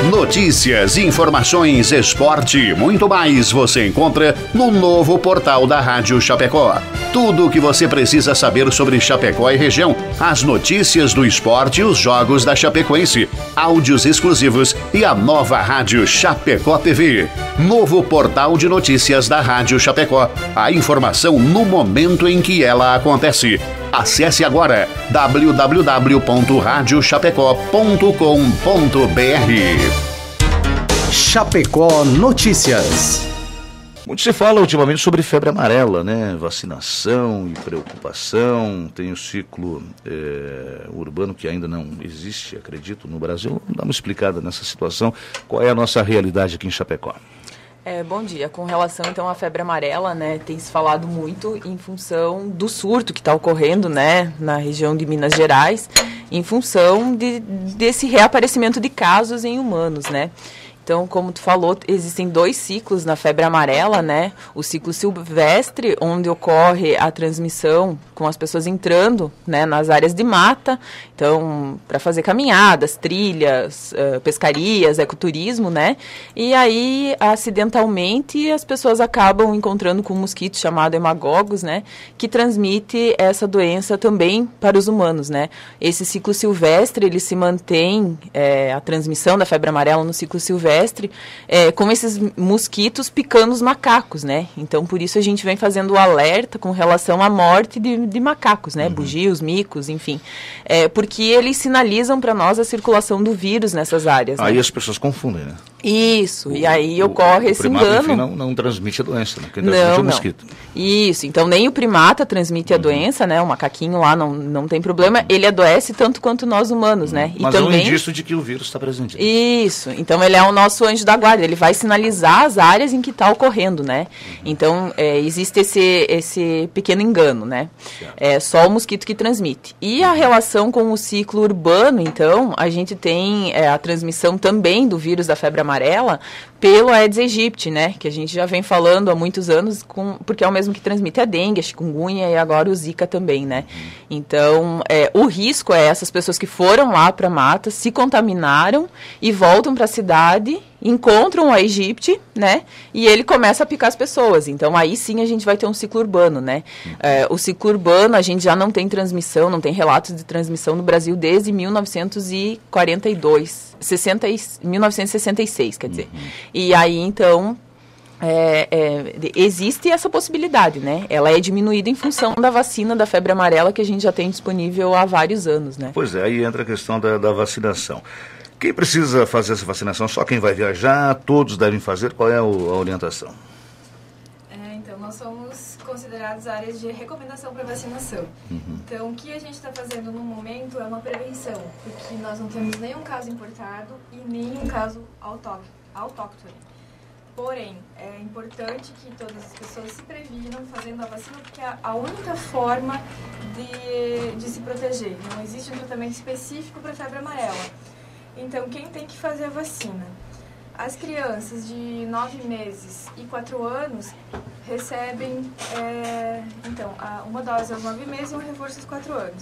Notícias, informações, esporte e muito mais você encontra no novo portal da Rádio Chapecó. Tudo o que você precisa saber sobre Chapecó e região, as notícias do esporte e os jogos da Chapecoense, áudios exclusivos e a nova Rádio Chapecó TV. Novo portal de notícias da Rádio Chapecó. A informação no momento em que ela acontece. Acesse agora www.radiochapecó.com.br. Chapecó Notícias. Muito se fala ultimamente sobre febre amarela, né? Vacinação e preocupação. Tem o ciclo urbano que ainda não existe, acredito, no Brasil. Dá uma explicada nessa situação. Qual é a nossa realidade aqui em Chapecó? Bom dia. Com relação, então, à febre amarela, né, tem se falado muito em função do surto que está ocorrendo, né, na região de Minas Gerais, em função desse reaparecimento de casos em humanos, né. Então, como tu falou, existem 2 ciclos na febre amarela, né? O ciclo silvestre, onde ocorre a transmissão com as pessoas entrando, né, nas áreas de mata, então, para fazer caminhadas, trilhas, pescarias, ecoturismo, né? E aí, acidentalmente, as pessoas acabam encontrando com um mosquito chamado hemagogos, né? Que transmite essa doença também para os humanos, né? Esse ciclo silvestre, ele se mantém, a transmissão da febre amarela no ciclo silvestre, com esses mosquitos picando os macacos, né? Então, por isso a gente vem fazendo o alerta com relação à morte de macacos, né? Bugios, micos, enfim. Porque eles sinalizam para nós a circulação do vírus nessas áreas. Aí, né? As pessoas confundem, né? Isso, e aí ocorre esse engano. Enfim, não transmite a doença, né? Quem transmite é o mosquito. Isso, então nem o primata transmite a doença, né? O macaquinho lá não tem problema, ele adoece tanto quanto nós humanos, né? Mas e também é um indício de que o vírus está presente. Isso, então ele é o nosso anjo da guarda, ele vai sinalizar as áreas em que está ocorrendo, né? Então, existe esse pequeno engano, né? É só o mosquito que transmite. E a relação com o ciclo urbano, então, a gente tem a transmissão também do vírus da febre amarela pelo Aedes aegypti, né? Que a gente já vem falando há muitos anos, porque é o mesmo que transmite a dengue, a chikungunya e agora o Zika também, né? Então, o risco é essas pessoas que foram lá para a mata, se contaminaram e voltam para a cidade, encontram o Aedes aegypti, né? E ele começa a picar as pessoas. Então, aí sim a gente vai ter um ciclo urbano, né? O ciclo urbano, a gente já não tem transmissão, não tem relatos de transmissão no Brasil desde 1966, quer dizer. E aí, então, existe essa possibilidade, né? Ela é diminuída em função da vacina da febre amarela que a gente já tem disponível há vários anos, né? Pois é, aí entra a questão da vacinação. Quem precisa fazer essa vacinação? Só quem vai viajar? Todos devem fazer? Qual é a orientação? Então, nós somos considerados áreas de recomendação para vacinação. Então, o que a gente está fazendo no momento é uma prevenção, porque nós não temos nenhum caso importado e nenhum caso autóctone. Porém, é importante que todas as pessoas se previnam fazendo a vacina, porque é a única forma de se proteger. Não existe um tratamento específico para a febre amarela. Então, quem tem que fazer a vacina? As crianças de 9 meses e 4 anos recebem, uma dose aos 9 meses e um reforço aos 4 anos.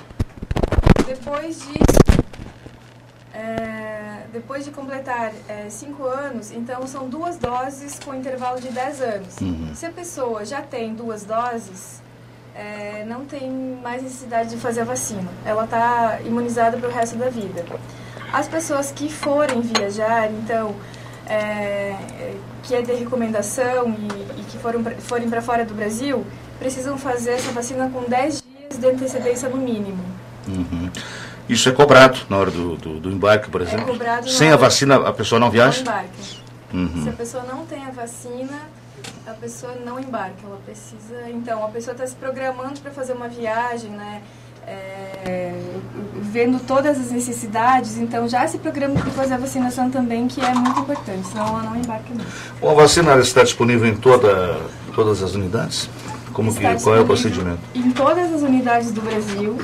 Depois de completar 5 anos, então são 2 doses com intervalo de 10 anos. Se a pessoa já tem 2 doses, não tem mais necessidade de fazer a vacina. Ela está imunizada para o resto da vida. As pessoas que forem viajar, então, que é de recomendação e que forem para fora do Brasil, precisam fazer essa vacina com 10 dias de antecedência no mínimo. Isso é cobrado na hora do embarque, por exemplo? É cobrado. Sem a vacina, a pessoa não viaja? Não embarca. Se a pessoa não tem a vacina, a pessoa não embarca. Ela precisa... Então, a pessoa está se programando para fazer uma viagem, né? Vendo todas as necessidades, então já se programa para fazer a vacinação também, que é muito importante, senão ela não embarca mesmo. Bom, a vacina está disponível em todas as unidades? Qual é o procedimento? Em todas as unidades do Brasil.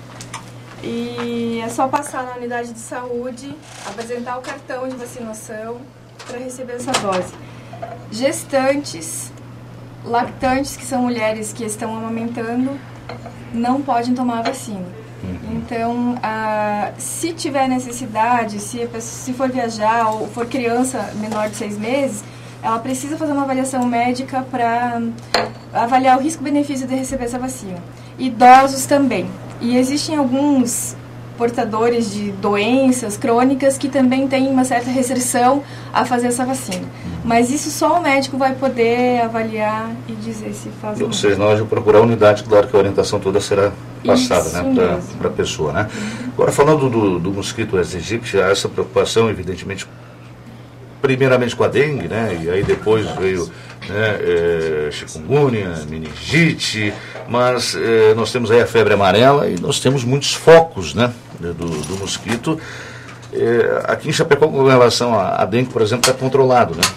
E é só passar na unidade de saúde, apresentar o cartão de vacinação para receber essa dose. Gestantes, lactantes, que são mulheres que estão amamentando, não podem tomar a vacina. Então, se tiver necessidade, se for viajar ou for criança menor de 6 meses, ela precisa fazer uma avaliação médica para avaliar o risco-benefício de receber essa vacina. Idosos também. E existem alguns portadores de doenças crônicas que também têm uma certa restrição a fazer essa vacina. Mas isso só o médico vai poder avaliar e dizer se faz ou não. Ou seja, na hora de procurar a unidade, claro que a orientação toda será passada, né, para a pessoa, né? Agora, falando do mosquito Aedes aegypti, há essa preocupação, evidentemente, primeiramente com a dengue, né? E aí depois veio, né, chikungunya, meningite, mas nós temos aí a febre amarela e nós temos muitos focos, né, do mosquito. Aqui em Chapecó, com relação à dengue, por exemplo, está controlado, né?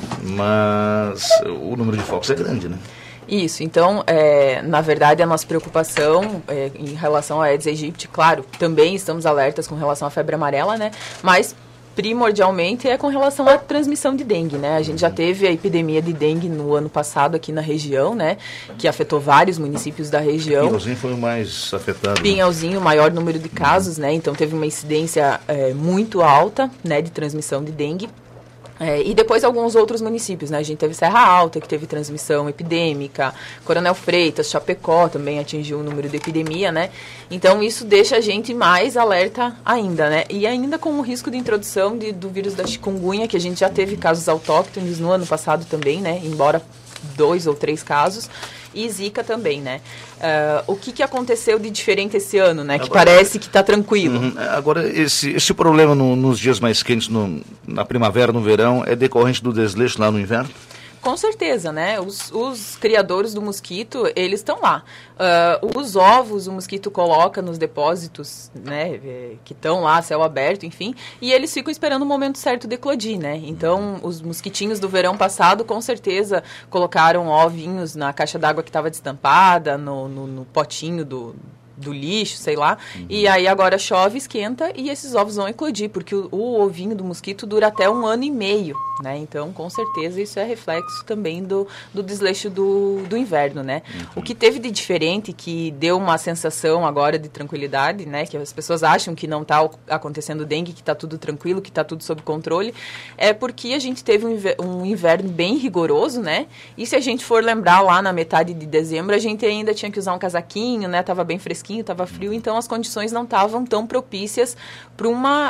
Mas o número de focos é grande, né? Isso, então, na verdade, a nossa preocupação em relação a Aedes aegypti, claro, também estamos alertas com relação à febre amarela, né? Mas primordialmente é com relação à transmissão de dengue, né? A gente já teve a epidemia de dengue no ano passado aqui na região, né? Que afetou vários municípios da região. Pinhalzinho foi o mais afetado. Pinhalzinho, o maior número de casos, né? Então teve uma incidência muito alta, né, de transmissão de dengue. E depois alguns outros municípios, né? A gente teve Serra Alta, que teve transmissão epidêmica, Coronel Freitas, Chapecó também atingiu o número de epidemia, né? Então isso deixa a gente mais alerta ainda, né? E ainda com o risco de introdução do vírus da chikungunya, que a gente já teve casos autóctones no ano passado também, né? Embora 2 ou 3 casos. E Zika também, né? O que aconteceu de diferente esse ano, né? Que parece que está tranquilo. Agora, esse problema nos dias mais quentes, na primavera, no verão, é decorrente do desleixo lá no inverno? Com certeza, né? Os criadores do mosquito, eles estão lá. Os ovos o mosquito coloca nos depósitos, né? Que estão lá, céu aberto, enfim. E eles ficam esperando o momento certo de eclodir, né? Então, os mosquitinhos do verão passado, com certeza, colocaram ovinhos na caixa d'água que estava destampada, no potinho do lixo, sei lá, e aí agora chove, esquenta e esses ovos vão eclodir, porque o ovinho do mosquito dura até 1 ano e meio, né? Então, com certeza, isso é reflexo também do desleixo do inverno, né? O que teve de diferente, que deu uma sensação agora de tranquilidade, né? Que as pessoas acham que não está acontecendo dengue, que está tudo tranquilo, que está tudo sob controle, é porque a gente teve um inverno bem rigoroso, né? E se a gente for lembrar lá na metade de dezembro, a gente ainda tinha que usar um casaquinho, né? Tava bem fresquinho, estava frio, então as condições não estavam tão propícias para uma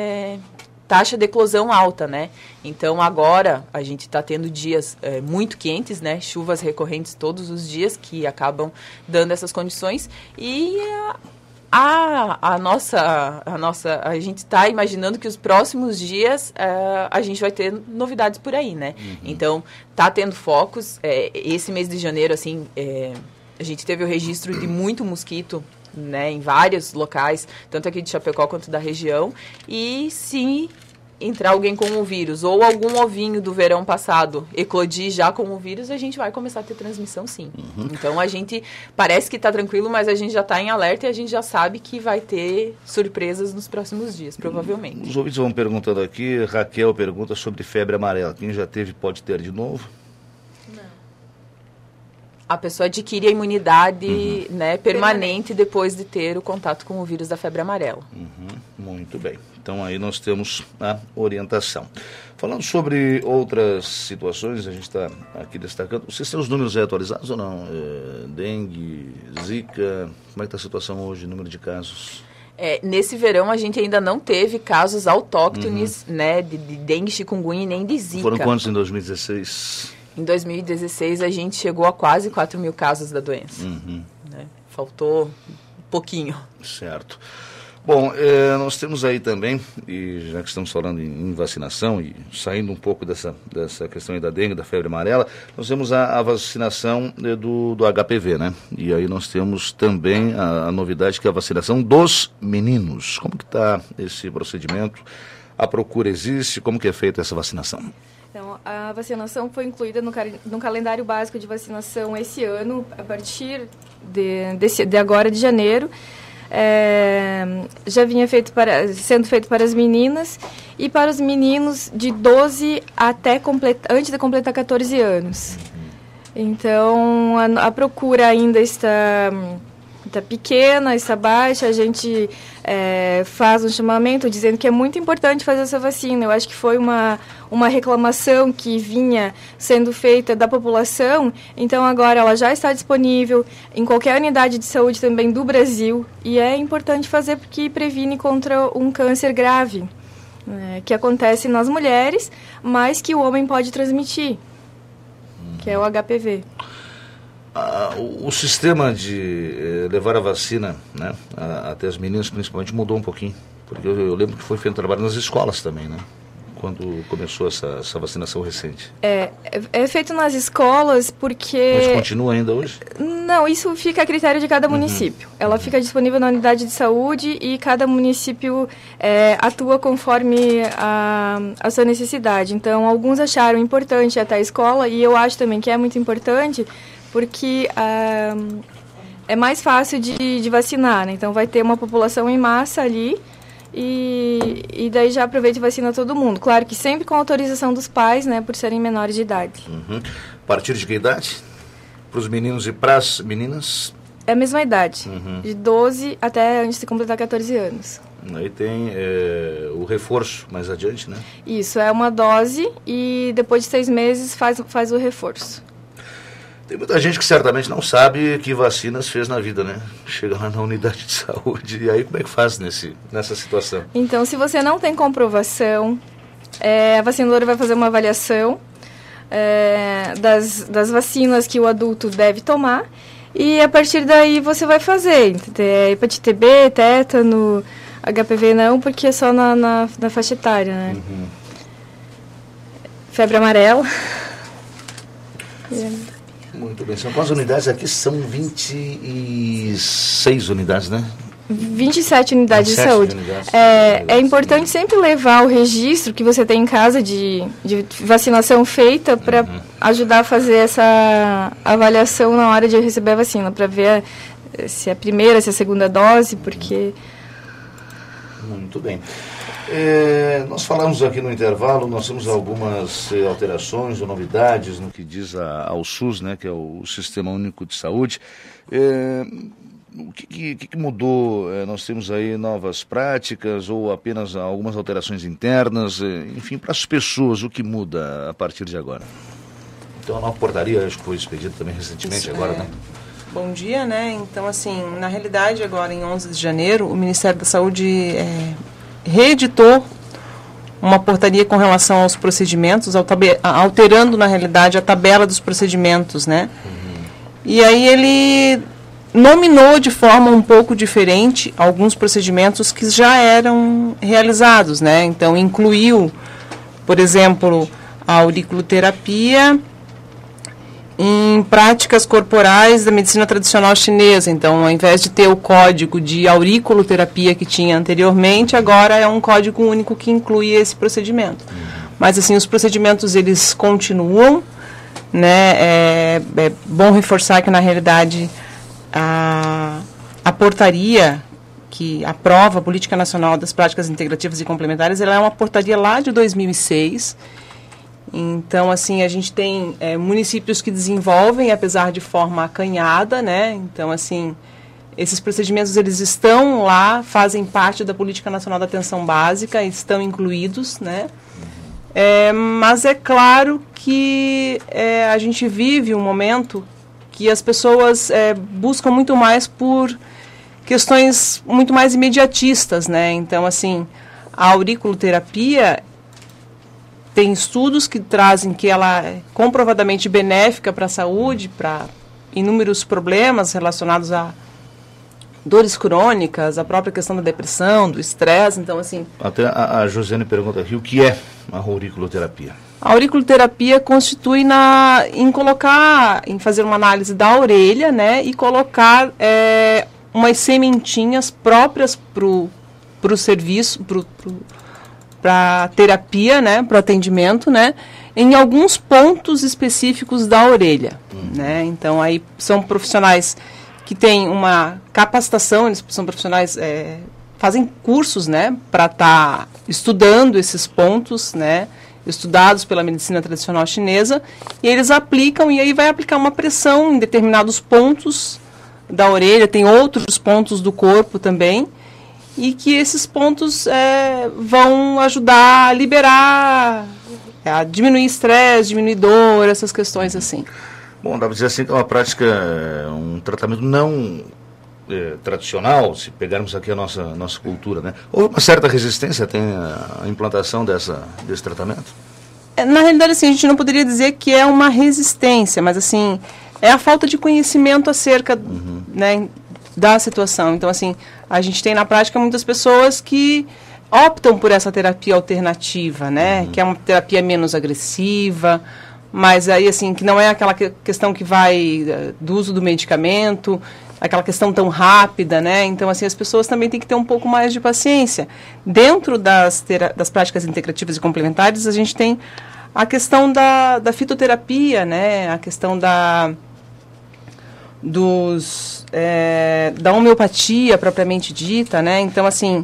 taxa de eclosão alta, né? Então agora a gente está tendo dias muito quentes, né? Chuvas recorrentes todos os dias que acabam dando essas condições e a gente está imaginando que os próximos dias a gente vai ter novidades por aí, né? Então tá tendo focos. Esse mês de janeiro, assim, a gente teve o registro de muito mosquito, né, em vários locais, tanto aqui de Chapecó quanto da região. E se entrar alguém com o vírus ou algum ovinho do verão passado eclodir já com o vírus, a gente vai começar a ter transmissão, sim. Então a gente parece que está tranquilo, mas a gente já está em alerta e a gente já sabe que vai ter surpresas nos próximos dias, provavelmente. Os ouvintes vão perguntando aqui. Raquel pergunta sobre febre amarela. Quem já teve pode ter de novo? A pessoa adquire a imunidade, né, permanente depois de ter o contato com o vírus da febre amarela. Muito bem. Então aí nós temos a orientação. Falando sobre outras situações, a gente está aqui destacando. Vocês têm os números atualizados ou não? Dengue, Zika, como é que está a situação hoje, número de casos? Nesse verão a gente ainda não teve casos autóctones, né, de dengue, chikungunya e nem de Zika. Foram quantos em 2016? Em 2016, a gente chegou a quase 4 mil casos da doença. Né? Faltou um pouquinho. Certo. Bom, nós temos aí também, e já que estamos falando em vacinação e saindo um pouco dessa questão aí da dengue, da febre amarela, nós temos a vacinação do HPV, né? E aí nós temos também a novidade que é a vacinação dos meninos. Como que está esse procedimento? A procura existe? Como que é feita essa vacinação? Então, a vacinação foi incluída no calendário básico de vacinação esse ano, a partir de agora de janeiro. Já vinha sendo feito para as meninas e para os meninos de 12 até antes de completar 14 anos. Então, a procura ainda está está pequena, está baixa, a gente faz um chamamento dizendo que é muito importante fazer essa vacina. Eu acho que foi uma reclamação que vinha sendo feita da população, então agora ela já está disponível em qualquer unidade de saúde também do Brasil, e é importante fazer porque previne contra um câncer grave, que acontece nas mulheres, mas que o homem pode transmitir, que é o HPV. O sistema de levar a vacina, né, até as meninas principalmente, mudou um pouquinho, porque eu lembro que foi feito trabalho nas escolas também, né, quando começou essa vacinação recente. É feito nas escolas porque... Mas continua ainda hoje? Não, isso fica a critério de cada município. Ela fica disponível na unidade de saúde e cada município atua conforme a sua necessidade. Então, alguns acharam importante até a escola, e eu acho também que é muito importante, porque é mais fácil de vacinar, né? Então vai ter uma população em massa ali e daí já aproveita e vacina todo mundo. Claro que sempre com autorização dos pais, né? Por serem menores de idade. A partir de que idade? Para os meninos e para as meninas? É a mesma idade, de 12 até antes de completar 14 anos. Aí tem o reforço mais adiante, né? Isso, é uma dose e depois de 6 meses faz o reforço. Tem muita gente que certamente não sabe que vacinas fez na vida, né? Chega lá na unidade de saúde, e aí como é que faz nessa situação? Então, se você não tem comprovação, a vacinadora vai fazer uma avaliação das vacinas que o adulto deve tomar, e a partir daí você vai fazer hepatite B, tétano, HPV não, porque é só na faixa etária, né? Febre amarela. Muito bem, são quantas unidades aqui? São 26 unidades, né? 27 unidades de saúde. É importante sempre levar o registro que você tem em casa de vacinação feita para ajudar a fazer essa avaliação na hora de receber a vacina, para ver se é a primeira, se é a segunda dose, porque... Muito bem. Nós falamos aqui no intervalo, nós temos algumas alterações ou novidades no que diz ao SUS, né, que é o Sistema Único de Saúde. O que mudou? Nós temos aí novas práticas ou apenas algumas alterações internas? Enfim, para as pessoas, o que muda a partir de agora? Então, a nova portaria, acho que foi expedida também recentemente, agora, né? Bom dia, né? Então, assim, na realidade, agora em 11 de janeiro, o Ministério da Saúde reeditou uma portaria com relação aos procedimentos, alterando, na realidade, a tabela dos procedimentos, né? E aí ele nominou de forma um pouco diferente alguns procedimentos que já eram realizados, né? Então, incluiu, por exemplo, a auriculoterapia em práticas corporais da medicina tradicional chinesa. Então, ao invés de ter o código de auriculoterapia que tinha anteriormente, agora é um código único que inclui esse procedimento. Mas, assim, os procedimentos, eles continuam, né? É bom reforçar que, na realidade, a portaria que aprova a Política Nacional das Práticas Integrativas e Complementares, ela é uma portaria lá de 2006. Então, assim, a gente tem municípios que desenvolvem, apesar de forma acanhada, né? Então, assim, esses procedimentos, eles estão lá, fazem parte da Política Nacional da Atenção Básica, estão incluídos, né? Mas é claro que a gente vive um momento que as pessoas buscam muito mais por questões muito mais imediatistas, né? Então, assim, a auriculoterapia tem estudos que trazem que ela é comprovadamente benéfica para a saúde, para inúmeros problemas relacionados a dores crônicas, a própria questão da depressão, do estresse. Então, assim... Até a Josiane pergunta aqui, o que é a auriculoterapia? A auriculoterapia constitui em fazer uma análise da orelha, né, e colocar umas sementinhas próprias para o serviço, para terapia, né, para o atendimento, né, em alguns pontos específicos da orelha, né. Então, aí são profissionais que têm uma capacitação, eles são profissionais, fazem cursos, né, para estar estudando esses pontos, né, estudados pela medicina tradicional chinesa, e eles aplicam, e aí vai aplicar uma pressão em determinados pontos da orelha, tem outros pontos do corpo também, e que esses pontos vão ajudar a liberar, a diminuir estresse, diminuir dor, essas questões assim. Bom, dá para dizer assim que é uma prática, um tratamento não tradicional, se pegarmos aqui a nossa cultura, né? Houve uma certa resistência até a implantação desse tratamento? Na realidade, assim, a gente não poderia dizer que é uma resistência, mas assim, é a falta de conhecimento acerca né, da situação. Então, assim, a gente tem na prática muitas pessoas que optam por essa terapia alternativa, né? Que é uma terapia menos agressiva, mas aí, assim, que não é aquela questão que vai do uso do medicamento, aquela questão tão rápida, né? Então, assim, as pessoas também têm que ter um pouco mais de paciência. Dentro das práticas integrativas e complementares, a gente tem a questão da fitoterapia, né? A questão da homeopatia propriamente dita, né? Então, assim,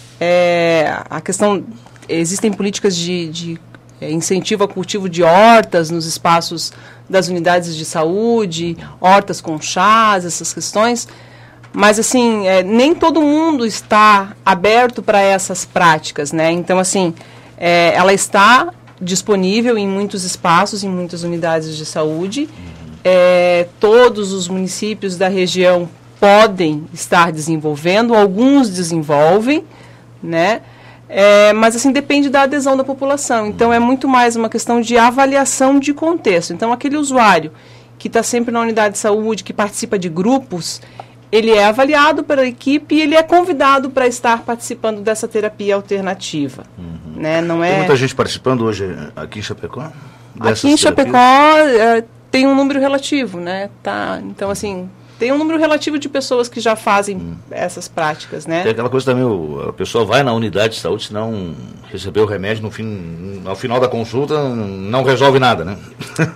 a questão... Existem políticas de incentivo ao cultivo de hortas nos espaços das unidades de saúde, hortas com chás, essas questões, mas assim, nem todo mundo está aberto para essas práticas, né? Então, assim, ela está disponível em muitos espaços, em muitas unidades de saúde, todos os municípios da região podem estar desenvolvendo, alguns desenvolvem, né? Mas assim, depende da adesão da população. Então, é muito mais uma questão de avaliação de contexto. Então, aquele usuário que está sempre na unidade de saúde, que participa de grupos, ele é avaliado pela equipe e ele é convidado para estar participando dessa terapia alternativa. Né? Não Tem muita gente participando hoje aqui em Chapecó? Aqui em Chapecó tem um número relativo, né? Tá? Então, assim... Tem um número relativo de pessoas que já fazem essas práticas, né? Tem aquela coisa também, a pessoa vai na unidade de saúde, se não receber o remédio ao final da consulta, não resolve nada, né?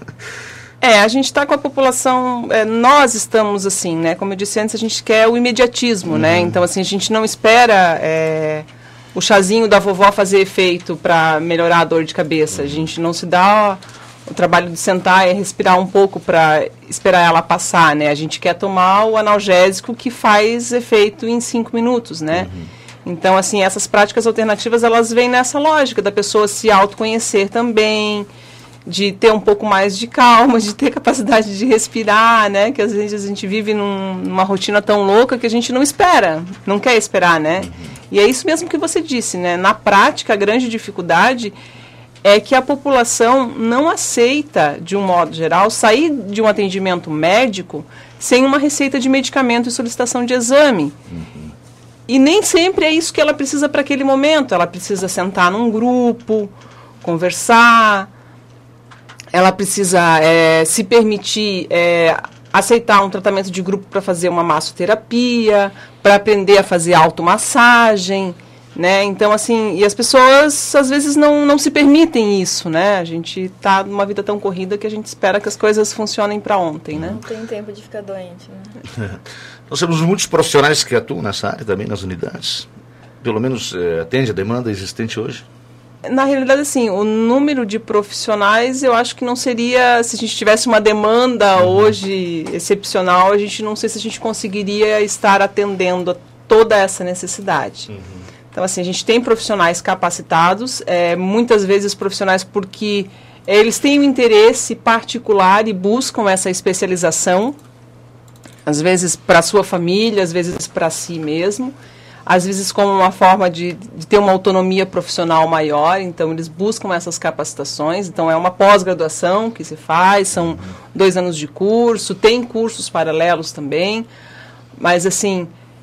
A gente está com a população, nós estamos assim, né? Como eu disse antes, a gente quer o imediatismo, né? Então, assim, a gente não espera o chazinho da vovó fazer efeito para melhorar a dor de cabeça. A gente não se dá... O trabalho de sentar e respirar um pouco para esperar ela passar, né? A gente quer tomar o analgésico que faz efeito em 5 minutos, né? Então, assim, essas práticas alternativas, elas vêm nessa lógica da pessoa se autoconhecer também, de ter um pouco mais de calma, de ter capacidade de respirar, né? Que às vezes a gente vive numa rotina tão louca que a gente não espera, não quer esperar, né? E é isso mesmo que você disse, né? Na prática, a grande dificuldade é que a população não aceita, de um modo geral, sair de um atendimento médico sem uma receita de medicamento e solicitação de exame. E nem sempre é isso que ela precisa para aquele momento. Ela precisa sentar num grupo, conversar, ela precisa se permitir aceitar um tratamento de grupo para fazer uma massoterapia, para aprender a fazer automassagem, né? Então, assim, e as pessoas às vezes não se permitem isso, né? A gente está numa vida tão corrida que a gente espera que as coisas funcionem para ontem, né? Não tem tempo de ficar doente, né? Nós temos muitos profissionais que atuam nessa área também, nas unidades. Pelo menos atende a demanda existente hoje? Na realidade, assim, o número de profissionais, eu acho que não seria, se a gente tivesse uma demanda hoje excepcional, a gente não sei se a gente conseguiria estar atendendo a toda essa necessidade. Então, assim, a gente tem profissionais capacitados, muitas vezes profissionais porque eles têm um interesse particular e buscam essa especialização, às vezes para a sua família, às vezes para si mesmo, às vezes como uma forma de ter uma autonomia profissional maior, então eles buscam essas capacitações, então é uma pós-graduação que se faz, são 2 anos de curso, tem cursos paralelos também, mas assim,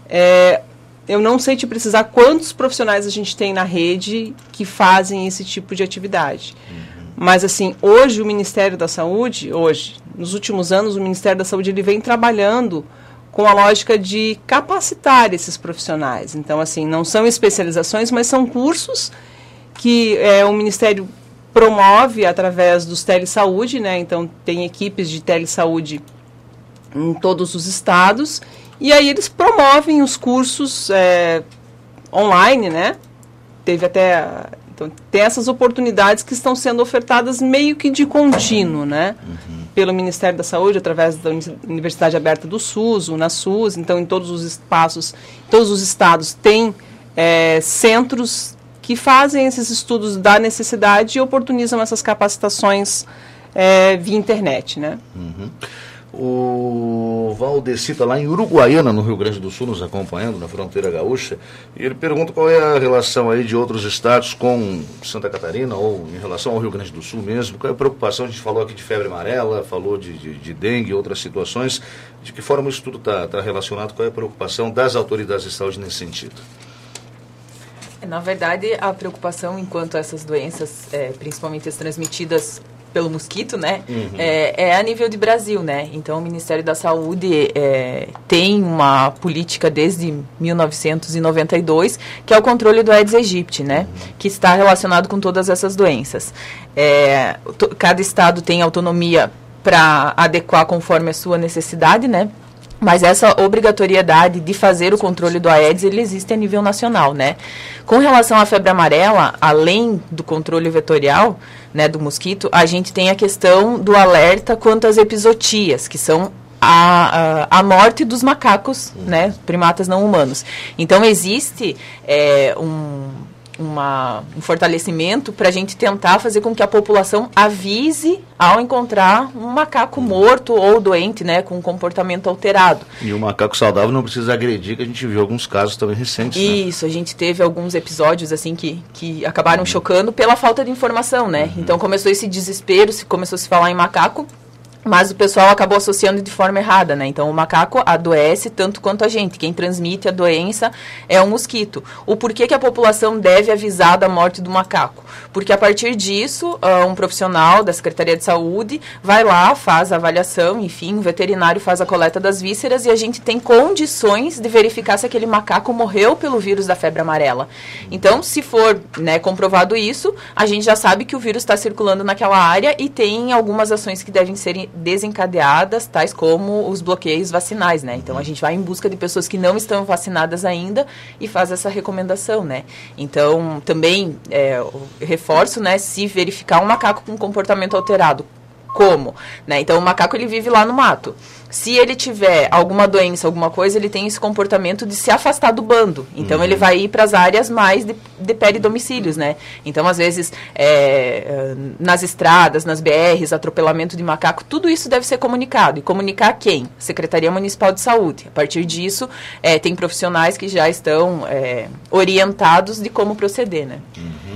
eu não sei te precisar quantos profissionais a gente tem na rede que fazem esse tipo de atividade. Mas, assim, hoje o Ministério da Saúde, nos últimos anos, o Ministério da Saúde ele vem trabalhando com a lógica de capacitar esses profissionais. Então, assim, não são especializações, mas são cursos que o Ministério promove através dos telesaúde, né? Então, tem equipes de telesaúde em todos os estados. E aí eles promovem os cursos online, né? Então, tem essas oportunidades que estão sendo ofertadas meio que de contínuo, né? pelo Ministério da Saúde, através da Universidade Aberta do SUS, UNASUS. Então, em todos os espaços, todos os estados têm centros que fazem esses estudos da necessidade e oportunizam essas capacitações via internet, né? Uhum. O Valdeci está lá em Uruguaiana, no Rio Grande do Sul, nos acompanhando na fronteira gaúcha, e ele pergunta qual é a relação aí de outros estados com Santa Catarina, ou em relação ao Rio Grande do Sul mesmo, qual é a preocupação? A gente falou aqui de febre amarela, falou de dengue e outras situações, de que forma isso tudo está relacionado, qual é a preocupação das autoridades de saúde nesse sentido? Na verdade, a preocupação enquanto essas doenças, principalmente as transmitidas pelo mosquito, né, é a nível de Brasil, né? Então, o Ministério da Saúde tem uma política desde 1992, que é o controle do Aedes aegypti, né, que está relacionado com todas essas doenças. Cada estado tem autonomia para adequar conforme a sua necessidade, né? Mas essa obrigatoriedade de fazer o controle do Aedes, ele existe a nível nacional, né? Com relação à febre amarela, além do controle vetorial, né, do mosquito, a gente tem a questão do alerta quanto às epizootias, que são a morte dos macacos, né, primatas não humanos. Então, existe um fortalecimento para a gente tentar fazer com que a população avise ao encontrar um macaco morto ou doente, né, com um comportamento alterado. E o macaco saudável não precisa agredir, que a gente viu alguns casos também recentes. Isso, né? A gente teve alguns episódios assim que acabaram chocando pela falta de informação, né? Então começou esse desespero, começou a se falar em macaco, mas o pessoal acabou associando de forma errada, né? Então, o macaco adoece tanto quanto a gente. Quem transmite a doença é o mosquito. O porquê que a população deve avisar da morte do macaco? Porque, a partir disso, um profissional da Secretaria de Saúde vai lá, faz a avaliação, enfim, o veterinário faz a coleta das vísceras e a gente tem condições de verificar se aquele macaco morreu pelo vírus da febre amarela. Então, se for, né, comprovado isso, a gente já sabe que o vírus está circulando naquela área e tem algumas ações que devem ser desencadeadas, tais como os bloqueios vacinais, né? Então, a gente vai em busca de pessoas que não estão vacinadas ainda e faz essa recomendação, né? Então, também reforço, né, se verificar um macaco com comportamento alterado, como? Né? Então, o macaco, ele vive lá no mato. Se ele tiver alguma doença, alguma coisa, ele tem esse comportamento de se afastar do bando. Então, ele vai ir para as áreas mais de peridomicílios, né? Então, às vezes, nas estradas, nas BRs, atropelamento de macaco, tudo isso deve ser comunicado. E comunicar a quem? Secretaria Municipal de Saúde. A partir disso, tem profissionais que já estão orientados de como proceder, né?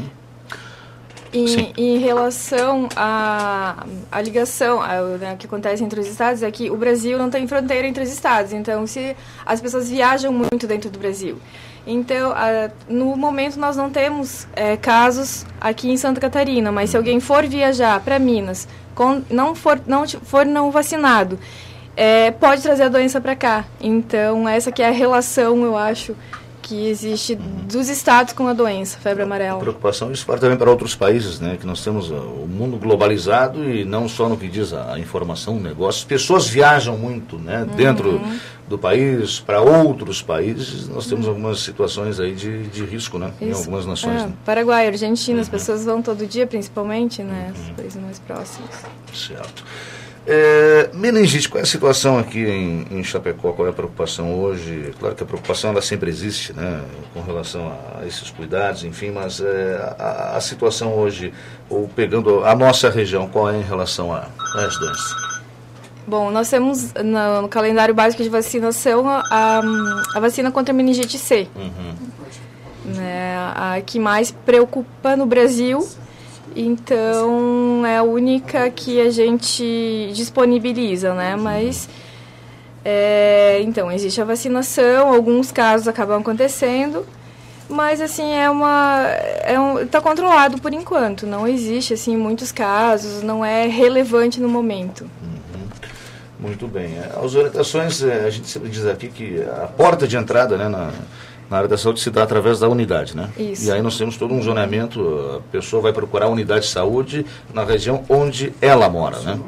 Em relação à ligação que acontece entre os estados, é que o Brasil não tem fronteira entre os estados. Então, se as pessoas viajam muito dentro do Brasil. Então, no momento, nós não temos casos aqui em Santa Catarina, mas se alguém for viajar para Minas, não for não vacinado, pode trazer a doença para cá. Então, essa que é a relação, eu acho, que existe dos estados com a doença, febre amarela. A preocupação isso vale também para outros países, né? Que nós temos o mundo globalizado e não só no que diz a informação, o negócio. Pessoas viajam muito, né? Dentro do país, para outros países, nós temos algumas situações aí de risco, né? Isso. Em algumas nações. Né? Paraguai, Argentina, as pessoas vão todo dia, principalmente, né? Os países mais próximos. Certo. Meningite, qual é a situação aqui em Chapecó? Qual é a preocupação hoje? Claro que a preocupação ela sempre existe, né, com relação a esses cuidados, enfim, mas a situação hoje, ou pegando a nossa região, qual é em relação às doenças? Bom, nós temos no calendário básico de vacinação a vacina contra a meningite C, né, a que mais preocupa no Brasil. Então, é a única que a gente disponibiliza, né? Mas, então, existe a vacinação, alguns casos acabam acontecendo, mas, assim, tá controlado por enquanto. Não existe, assim, muitos casos, não é relevante no momento. Muito bem. As orientações, a gente sempre diz aqui que a porta de entrada, né, na área da saúde se dá através da unidade, né? Isso. E aí nós temos todo um zoneamento, a pessoa vai procurar a unidade de saúde na região onde ela mora, né?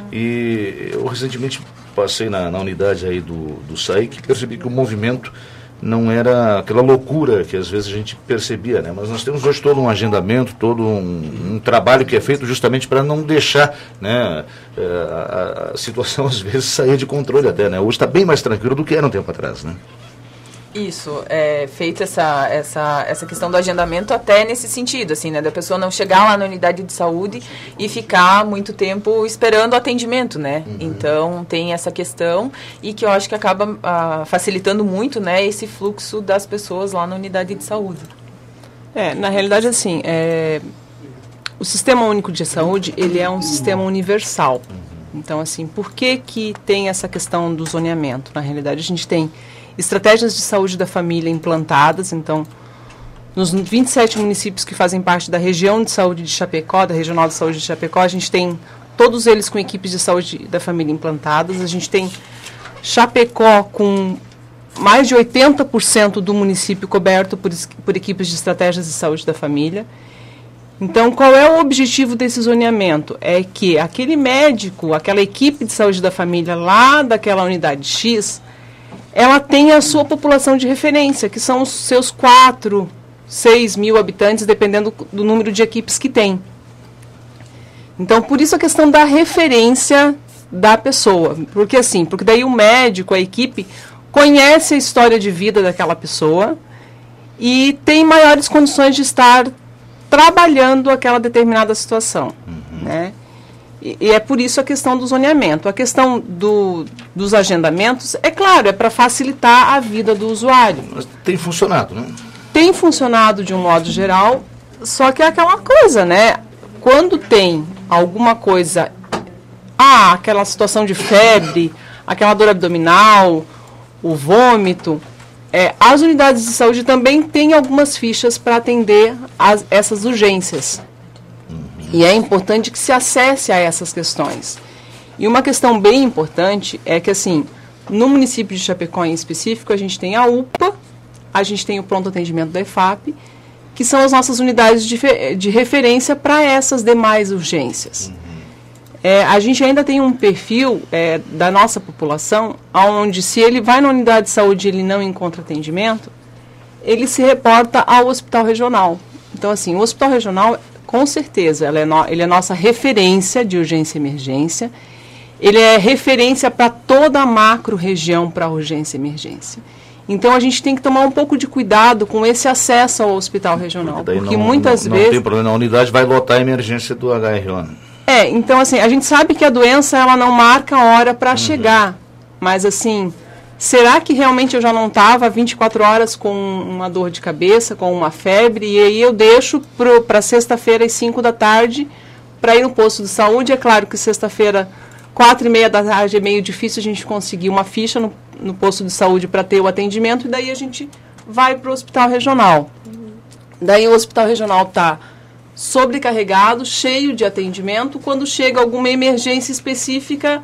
E eu recentemente passei na unidade aí do SAIC e percebi que o movimento não era aquela loucura que às vezes a gente percebia, né? Mas nós temos hoje todo um agendamento, todo um trabalho que é feito justamente para não deixar, né, a situação às vezes sair de controle até, né? Hoje está bem mais tranquilo do que era um tempo atrás, né? Isso, feita essa questão do agendamento até nesse sentido, assim, né, da pessoa não chegar lá na unidade de saúde e ficar muito tempo esperando o atendimento, né? Então, tem essa questão e que eu acho que acaba facilitando muito, né, esse fluxo das pessoas lá na unidade de saúde. Na realidade, assim, o Sistema Único de Saúde, ele é um sistema universal. Então, assim, por que tem essa questão do zoneamento? Na realidade, a gente tem estratégias de saúde da família implantadas, então, nos 27 municípios que fazem parte da região de saúde de Chapecó, da Regional de Saúde de Chapecó, a gente tem todos eles com equipes de saúde da família implantadas. A gente tem Chapecó com mais de 80% do município coberto por equipes de estratégias de saúde da família. Então, qual é o objetivo desse zoneamento? É que aquele médico, aquela equipe de saúde da família lá daquela unidade X, ela tem a sua população de referência, que são os seus 4, 6 mil habitantes, dependendo do número de equipes que tem. Então, por isso a questão da referência da pessoa. Porque daí o médico, a equipe, conhece a história de vida daquela pessoa e tem maiores condições de estar trabalhando aquela determinada situação, né? E é por isso a questão do zoneamento. A questão dos agendamentos, é claro, é para facilitar a vida do usuário. Mas tem funcionado, né? Tem funcionado de um modo geral, só que é aquela coisa, né? Quando tem alguma coisa, aquela situação de febre, aquela dor abdominal, o vômito, as unidades de saúde também têm algumas fichas para atender essas urgências. E é importante que se acesse a essas questões. E uma questão bem importante é que, no município de Chapecó em específico, a gente tem a UPA, a gente tem o pronto atendimento da EFAP, que são as nossas unidades de referência para essas demais urgências. A gente ainda tem um perfil da nossa população, onde se ele vai na unidade de saúde e ele não encontra atendimento, ele se reporta ao hospital regional. Então, o hospital regional, com certeza, ele é nossa referência de urgência e emergência. Ele é referência para toda a macro-região para urgência e emergência. Então, a gente tem que tomar um pouco de cuidado com esse acesso ao hospital regional. Porque muitas vezes... Não tem problema, a unidade vai lotar a emergência do HRO. Então, a gente sabe que a doença, ela não marca a hora para chegar. Mas, será que realmente eu já não estava 24 horas com uma dor de cabeça, com uma febre, e aí eu deixo para sexta-feira às 5 da tarde para ir no posto de saúde? É claro que sexta-feira, 4h30 da tarde, é meio difícil a gente conseguir uma ficha no posto de saúde para ter o atendimento, e daí a gente vai para o hospital regional. Daí o hospital regional está sobrecarregado, cheio de atendimento. Quando chega alguma emergência específica,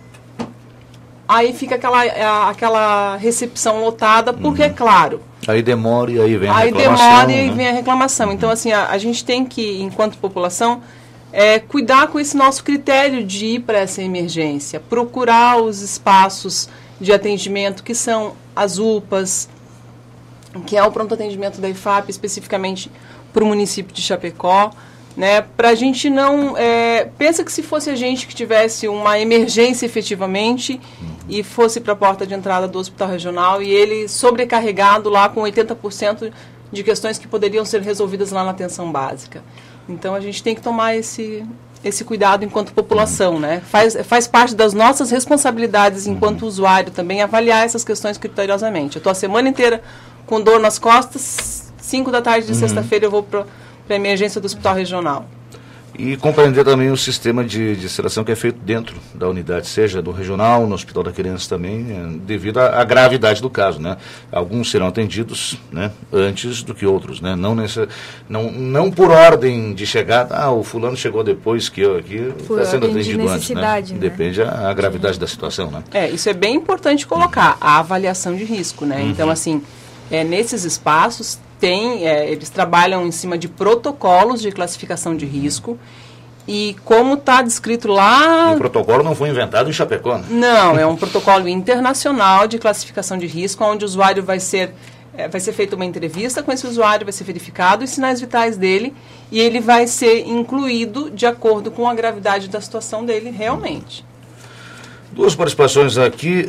aí fica aquela recepção lotada, porque, é claro... Aí demora e aí vem a reclamação. Aí demora e aí vem a reclamação. Então, a gente tem que, enquanto população, cuidar com esse nosso critério de ir para essa emergência, procurar os espaços de atendimento, que são as UPAs, que é o pronto atendimento da IFAP, especificamente para o município de Chapecó, né, para a gente não... pensa que se fosse a gente que tivesse uma emergência efetivamente e fosse para a porta de entrada do hospital regional e ele sobrecarregado lá com 80% de questões que poderiam ser resolvidas lá na atenção básica. Então, a gente tem que tomar esse cuidado enquanto população, né? Faz parte das nossas responsabilidades enquanto usuário também avaliar essas questões criteriosamente. Eu estou a semana inteira com dor nas costas, 5 da tarde de sexta-feira eu vou para a emergência do hospital regional. E compreender também o sistema de seleção que é feito dentro da unidade, seja do regional, no Hospital da Criança também, devido à gravidade do caso, né? Alguns serão atendidos, né, antes do que outros, né? Não por ordem de chegada, o fulano chegou depois que eu aqui, está sendo atendido antes, né? Depende a gravidade da situação, né? Isso é bem importante colocar, a avaliação de risco, né? Então, nesses espaços, eles trabalham em cima de protocolos de classificação de risco E como está descrito lá... O protocolo não foi inventado em Chapecó, né? Não, é um protocolo internacional de classificação de risco, onde o usuário vai ser feita uma entrevista com esse usuário, vai ser verificado os sinais vitais dele e ele vai ser incluído de acordo com a gravidade da situação dele realmente. 2 participações aqui.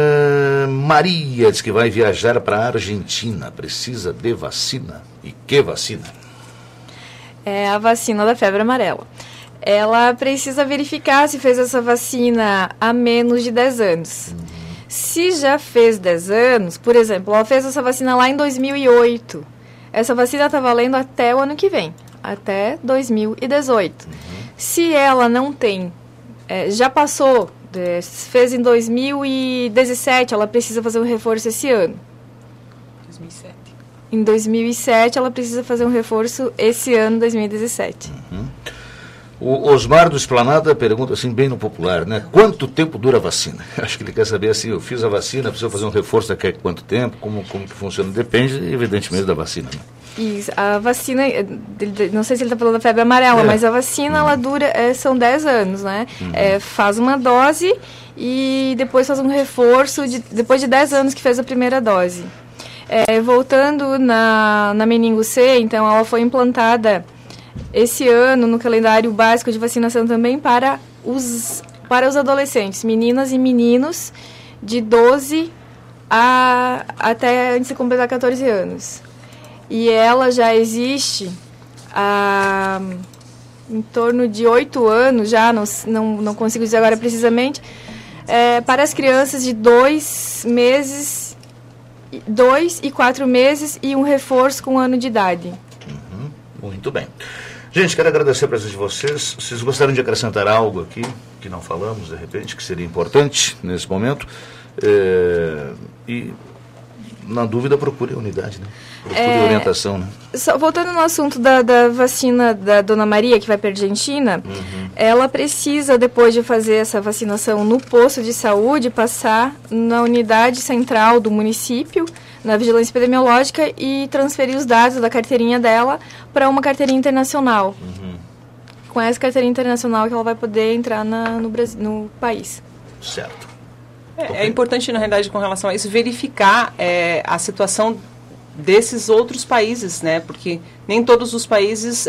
Maria diz que vai viajar para a Argentina, precisa de vacina. E que vacina? É a vacina da febre amarela. Ela precisa verificar se fez essa vacina há menos de 10 anos. Se já fez 10 anos, por exemplo, ela fez essa vacina lá em 2008. Essa vacina está valendo até o ano que vem, até 2018. Se ela não tem, já passou, fez em 2017, ela precisa fazer um reforço esse ano. 2007. Em 2007, ela precisa fazer um reforço esse ano, 2017. O Osmar do Esplanada pergunta assim, bem no popular, né? Quanto tempo dura a vacina? Acho que ele quer saber assim, eu fiz a vacina, preciso fazer um reforço daqui a quanto tempo, como que funciona? Depende, evidentemente, da vacina, né? Isso, a vacina, não sei se ele está falando da febre amarela, mas a vacina, ela dura, são 10 anos, né? Faz uma dose e depois faz um reforço, depois de 10 anos que fez a primeira dose. Voltando na meningo C, então ela foi implantada esse ano no calendário básico de vacinação também para os adolescentes, meninas e meninos de 12 até antes de completar 14 anos. E ela já existe há em torno de 8 anos, já não consigo dizer agora precisamente, para as crianças de 2 meses, 2 e 4 meses e um reforço com 1 ano de idade. Muito bem. Gente, quero agradecer a presença de vocês. Vocês gostariam de acrescentar algo aqui que não falamos, de repente, que seria importante nesse momento? E, na dúvida, procure a unidade, né? Procure orientação, né? Voltando no assunto da vacina da Dona Maria, que vai para a Argentina, ela precisa, depois de fazer essa vacinação no posto de saúde, passar na unidade central do município, na vigilância epidemiológica, e transferir os dados da carteirinha dela para uma carteirinha internacional. Com essa carteirinha internacional que ela vai poder entrar no país. Certo. É importante, na realidade, com relação a isso, verificar a situação desses outros países, né? Porque nem todos os países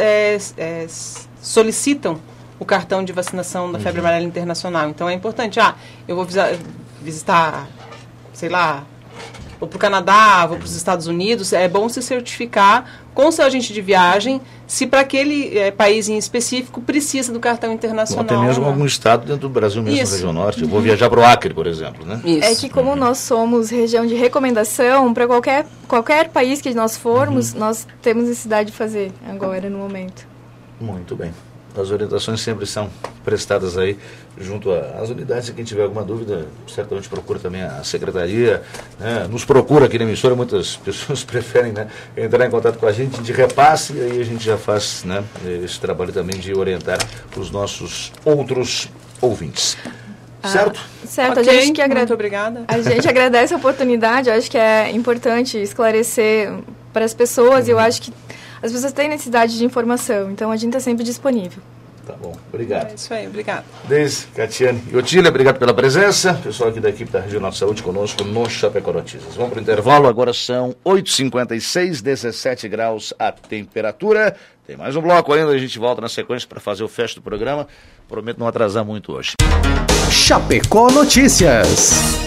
solicitam o cartão de vacinação da febre amarela internacional. Então é importante, eu vou visitar, sei lá, vou para o Canadá, vou para os Estados Unidos, é bom se certificar com o seu agente de viagem se para aquele país em específico precisa do cartão internacional. Ou até mesmo algum estado dentro do Brasil, mesmo na região norte. Eu vou viajar para o Acre, por exemplo, né? Isso. É que como nós somos região de recomendação, para qualquer país que nós formos, nós temos necessidade de fazer agora, no momento. Muito bem. As orientações sempre são prestadas aí junto às unidades. Se quem tiver alguma dúvida, certamente procura também a secretaria, né? Nos procura aqui na emissora. Muitas pessoas preferem, né, entrar em contato com a gente, repasse, e aí a gente já faz, né, esse trabalho também de orientar os nossos outros ouvintes. Certo? Certo. Okay, muito obrigada. A gente agradece a oportunidade. Eu acho que é importante esclarecer para as pessoas, e eu acho que as pessoas têm necessidade de informação, então a gente está sempre disponível. Tá bom, obrigado. É isso aí, obrigado. Deise, Catiane e Otília, obrigado pela presença. Pessoal aqui da equipe da Regional de Saúde conosco no Chapecó Notícias. Vamos para o intervalo, agora são 8h56, 17 graus a temperatura. Tem mais um bloco ainda, a gente volta na sequência para fazer o fecho do programa. Prometo não atrasar muito hoje. Chapecó Notícias.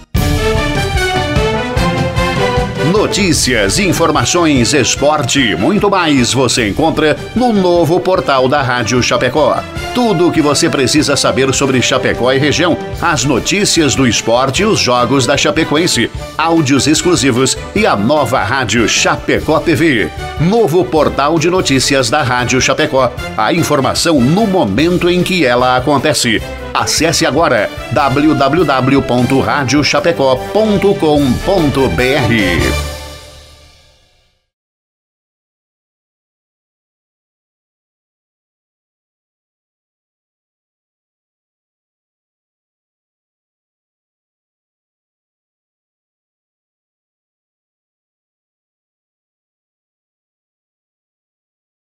Notícias, informações, esporte e muito mais você encontra no novo portal da Rádio Chapecó. Tudo o que você precisa saber sobre Chapecó e região, as notícias do esporte e os jogos da Chapecoense, áudios exclusivos e a nova Rádio Chapecó TV. Novo portal de notícias da Rádio Chapecó. A informação no momento em que ela acontece. Acesse agora www.radiochapecó.com.br.